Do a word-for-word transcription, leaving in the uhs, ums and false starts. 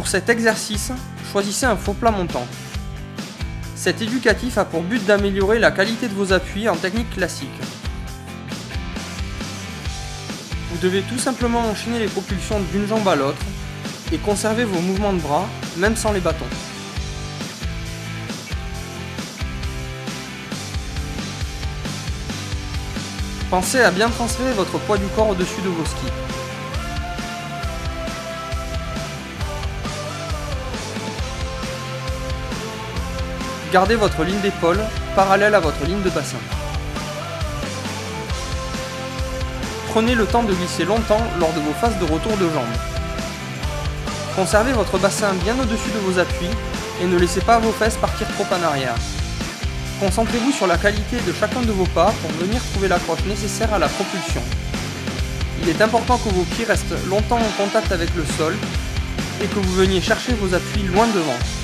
cet exercice, choisissez un faux plat montant. Cet éducatif a pour but d'améliorer la qualité de vos appuis en technique classique. Vous devez tout simplement enchaîner les propulsions d'une jambe à l'autre et conserver vos mouvements de bras, même sans les bâtons. Pensez à bien transférer votre poids du corps au-dessus de vos skis. Gardez votre ligne d'épaule parallèle à votre ligne de bassin. Prenez le temps de glisser longtemps lors de vos phases de retour de jambes. Conservez votre bassin bien au-dessus de vos appuis et ne laissez pas vos fesses partir trop en arrière. Concentrez-vous sur la qualité de chacun de vos pas pour venir trouver l'accroche nécessaire à la propulsion. Il est important que vos pieds restent longtemps en contact avec le sol et que vous veniez chercher vos appuis loin devant.